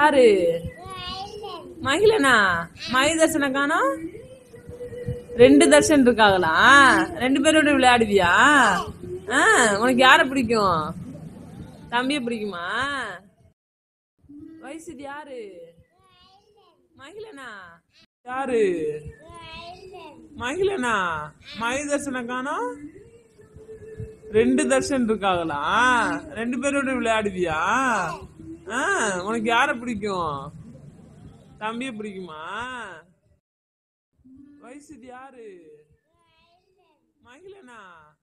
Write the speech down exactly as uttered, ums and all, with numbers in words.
யாரு? மகிழனா? மகி தர்ஷனை காணோம். ரெண்டு தர்ஷன் இருக்காங்களா? ரெண்டு பேரோட விளையாடுவியா? ஆஹ் உனக்கு யார பிடிக்கும்? தம்பிய பிடிக்குமா? வயசு யாரு? மகிழனா? யாரு? மகிழனா? மகி தர்ஷனை காணோம். ரெண்டு தர்ஷன் இருக்காங்களா? ரெண்டு பேரோட விளையாடுவியா? ஆஹ் உனக்கு யார பிடிக்கும்? தம்பிய பிடிக்குமா? வயசு யாரு? மகிழனா?